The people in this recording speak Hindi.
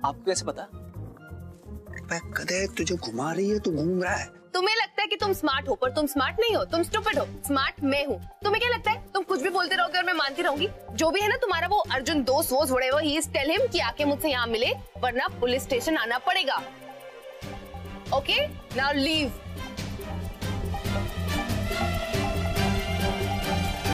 आपको कैसे पता? कदे तुझे घुमा रही है, तू घूम रहा है। तुम्हें लगता है कि तुम स्मार्ट हो, पर तुम स्मार्ट नहीं हो, तुम स्टूपिड हो। स्मार्ट मैं हूँ। तुम्हें क्या लगता है तुम कुछ भी बोलते रहोगे और मैं मानती रहूंगी? जो भी है ना तुम्हारा वो अर्जुन दोस्त वोस whatever he is, tell him कि आके मुझसे यहाँ मिले, वरना पुलिस स्टेशन आना पड़ेगा। Okay now leave.